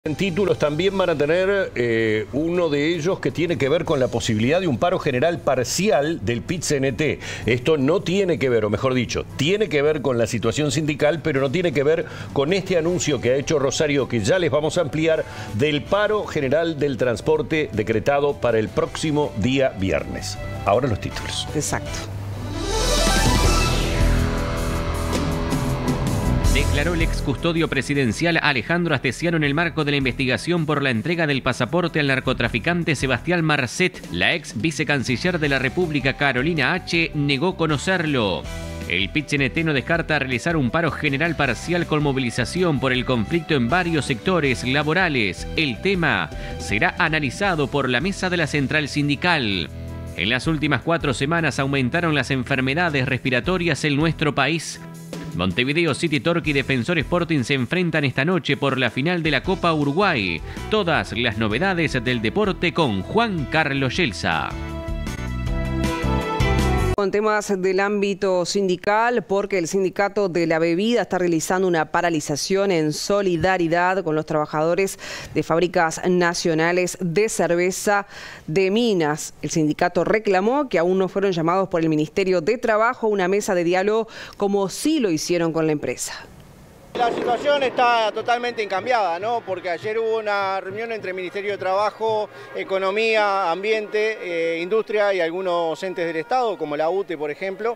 En títulos también van a tener uno de ellos que tiene que ver con la posibilidad de un paro general parcial del PIT-CNT. Esto no tiene que ver, o mejor dicho, tiene que ver con la situación sindical, pero no tiene que ver con este anuncio que ha hecho Rosario, que ya les vamos a ampliar, del paro general del transporte decretado para el próximo día viernes. Ahora los títulos. Exacto. Declaró el ex custodio presidencial Alejandro Astesiano en el marco de la investigación por la entrega del pasaporte al narcotraficante Sebastián Marcet. La ex vicecanciller de la República, Carolina H., negó conocerlo. El PIT-CNT no descarta realizar un paro general parcial con movilización por el conflicto en varios sectores laborales. El tema será analizado por la mesa de la central sindical. En las últimas 4 semanas aumentaron las enfermedades respiratorias en nuestro país. Montevideo City Torque y Defensor Sporting se enfrentan esta noche por la final de la Copa Uruguay. Todas las novedades del deporte con Juan Carlos Yelsa. Con temas del ámbito sindical, porque el sindicato de la bebida está realizando una paralización en solidaridad con los trabajadores de fábricas nacionales de cerveza de Minas. El sindicato reclamó que aún no fueron llamados por el Ministerio de Trabajo a una mesa de diálogo como sí lo hicieron con la empresa. La situación está totalmente incambiada, ¿no? Porque ayer hubo una reunión entre el Ministerio de Trabajo, Economía, Ambiente, Industria y algunos entes del Estado, como la UTE, por ejemplo,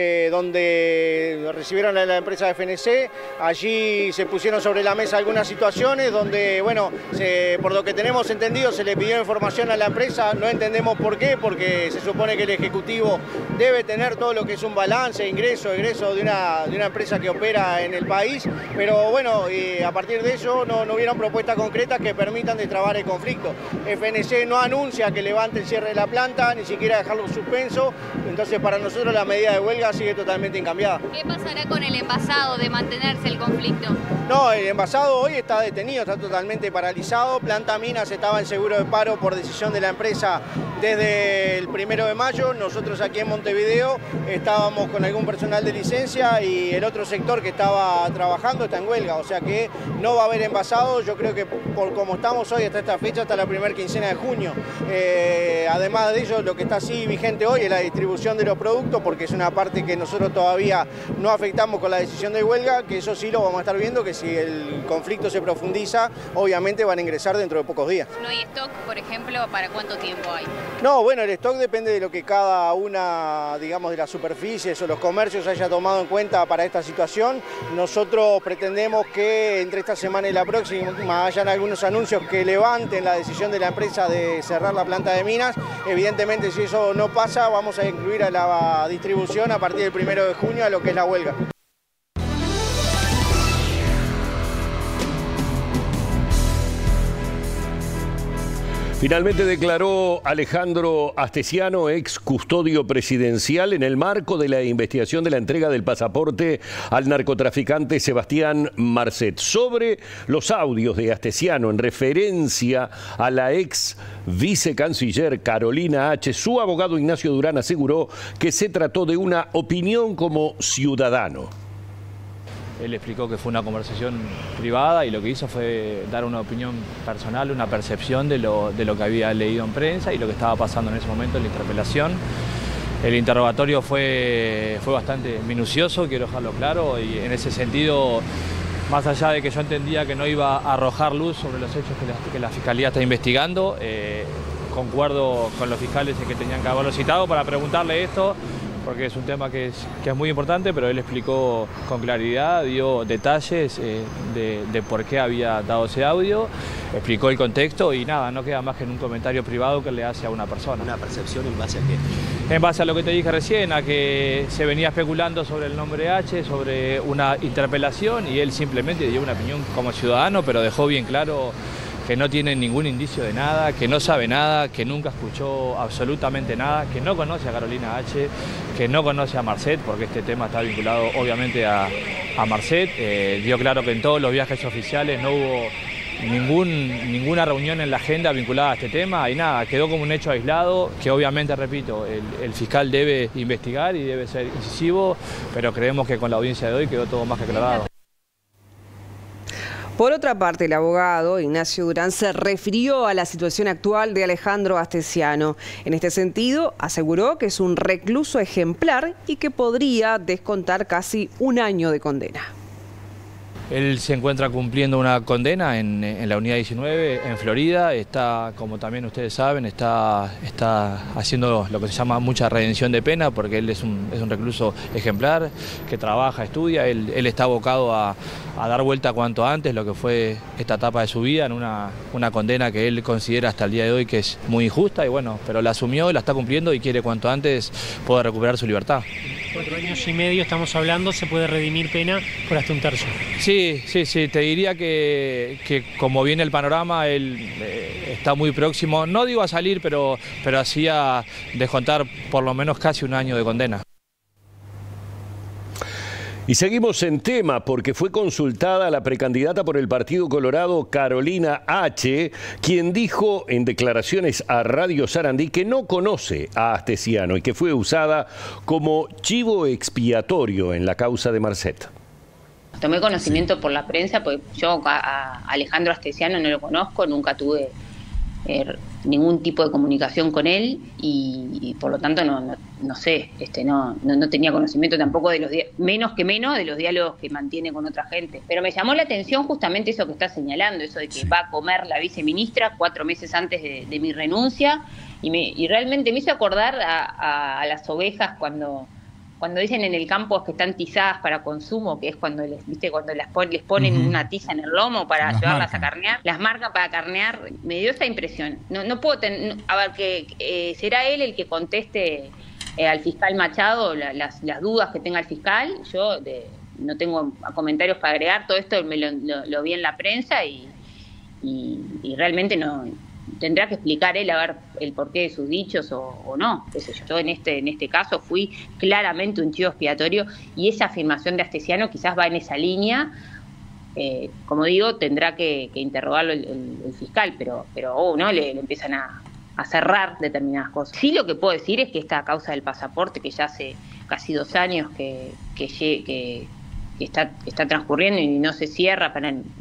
donde recibieron a la empresa FNC. Allí se pusieron sobre la mesa algunas situaciones donde, bueno, por lo que tenemos entendido, se le pidió información a la empresa. No entendemos por qué, porque se supone que el Ejecutivo debe tener todo lo que es un balance, ingreso, egreso de una empresa que opera en el país. Pero bueno, a partir de eso no hubieron propuestas concretas que permitan destrabar el conflicto. FNC no anuncia que levante el cierre de la planta, ni siquiera dejarlo suspenso, entonces para nosotros la medida de huelga sigue totalmente incambiada. ¿Qué pasará con el envasado de mantenerse el conflicto? No, el envasado hoy está detenido, está totalmente paralizado. Planta Minas estaba en seguro de paro por decisión de la empresa desde el 1 de mayo. Nosotros aquí en Montevideo estábamos con algún personal de licencia y el otro sector que estaba trabajando está en huelga, o sea que no va a haber envasado. Yo creo que por como estamos hoy hasta esta fecha, hasta la primera quincena de junio. Además de ello, lo que está así vigente hoy es la distribución de los productos, porque es una parte que nosotros todavía no afectamos con la decisión de huelga, que eso sí lo vamos a estar viendo, que si el conflicto se profundiza, obviamente van a ingresar dentro de pocos días. ¿No hay stock, por ejemplo? ¿Para cuánto tiempo hay? No, bueno, el stock depende de lo que cada una, digamos, de las superficies o los comercios haya tomado en cuenta para esta situación. Nosotros pretendemos que entre esta semana y la próxima hayan algunos anuncios que levanten la decisión de la empresa de cerrar la planta de Minas. Evidentemente, si eso no pasa, vamos a incluir a la distribución a partir del 1 de junio a lo que es la huelga. Finalmente declaró Alejandro Astesiano, ex custodio presidencial, en el marco de la investigación de la entrega del pasaporte al narcotraficante Sebastián Marcet, sobre los audios de Astesiano en referencia a la ex vicecanciller Carolina H. Su abogado Ignacio Durán aseguró que se trató de una opinión como ciudadano. Él explicó que fue una conversación privada y lo que hizo fue dar una opinión personal, una percepción de lo que había leído en prensa y lo que estaba pasando en ese momento en la interpelación. El interrogatorio fue bastante minucioso, quiero dejarlo claro, y en ese sentido, más allá de que yo entendía que no iba a arrojar luz sobre los hechos que la Fiscalía está investigando, concuerdo con los fiscales en que tenían que haberlo citado para preguntarle esto, porque es un tema que es muy importante, pero él explicó con claridad, dio detalles de por qué había dado ese audio, explicó el contexto y nada, no queda más que en un comentario privado que le hace a una persona. ¿Una percepción en base a qué? En base a lo que te dije recién, a que se venía especulando sobre el nombre H, sobre una interpelación, y él simplemente dio una opinión como ciudadano, pero dejó bien claro que no tiene ningún indicio de nada, que no sabe nada, que nunca escuchó absolutamente nada, que no conoce a Carolina H., que no conoce a Marcet, porque este tema está vinculado obviamente a Marcet. Dio claro que en todos los viajes oficiales no hubo ninguna reunión en la agenda vinculada a este tema y nada, quedó como un hecho aislado que obviamente, repito, el fiscal debe investigar y debe ser incisivo, pero creemos que con la audiencia de hoy quedó todo más que aclarado. Por otra parte, el abogado Ignacio Durán se refirió a la situación actual de Alejandro Astesiano. En este sentido, aseguró que es un recluso ejemplar y que podría descontar casi 1 año de condena. Él se encuentra cumpliendo una condena en la unidad 19 en Florida. Está, como también ustedes saben, está haciendo lo que se llama mucha redención de pena, porque él es un recluso ejemplar que trabaja, estudia. Él está abocado a dar vuelta cuanto antes lo que fue esta etapa de su vida en una condena que él considera hasta el día de hoy que es muy injusta, y bueno, pero la asumió, la está cumpliendo y quiere cuanto antes poder recuperar su libertad. 4 años y medio estamos hablando, se puede redimir pena por hasta 1/3. Sí, te diría que como viene el panorama, él está muy próximo, no digo a salir, pero así a descontar por lo menos casi 1 año de condena. Y seguimos en tema porque fue consultada la precandidata por el Partido Colorado, Carolina H., quien dijo en declaraciones a Radio Sarandí que no conoce a Astesiano y que fue usada como chivo expiatorio en la causa de Marcet. Tomé conocimiento por la prensa, porque yo a Alejandro Astesiano no lo conozco, nunca tuve ningún tipo de comunicación con él y por lo tanto no sé, no tenía conocimiento tampoco de los menos de los diálogos que mantiene con otra gente. Pero me llamó la atención justamente eso que está señalando, eso de que va a comer la viceministra 4 meses antes de mi renuncia, y realmente me hizo acordar a las ovejas cuando dicen en el campo que están tizadas para consumo, que es cuando les ponen una tiza en el lomo para llevarlas a carnear, las marcan para carnear. Me dio esa impresión. No puedo a ver, que será él el que conteste al fiscal Machado las dudas que tenga el fiscal. Yo no tengo comentarios para agregar, todo esto lo vi en la prensa y realmente no. Tendrá que explicar él a ver el porqué de sus dichos o no, qué sé yo. Yo en este caso fui claramente un chivo expiatorio, y esa afirmación de Astesiano quizás va en esa línea. Como digo, tendrá que interrogarlo el fiscal, pero no le empiezan a cerrar determinadas cosas. Sí, lo que puedo decir es que esta causa del pasaporte, que ya hace casi 2 años que está transcurriendo y no se cierra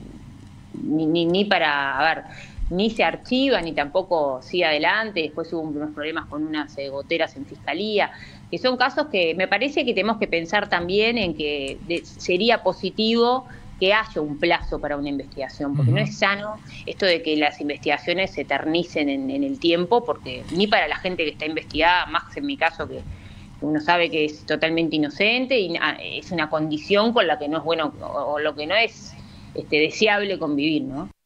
ni se archiva, ni tampoco sigue adelante. Después hubo unos problemas con unas goteras en fiscalía, que son casos que me parece que tenemos que pensar también en que sería positivo que haya un plazo para una investigación, porque no es sano esto de que las investigaciones se eternicen en el tiempo, porque ni para la gente que está investigada, más en mi caso, que uno sabe que es totalmente inocente y es una condición con la que no es bueno o lo que no es deseable convivir, ¿no?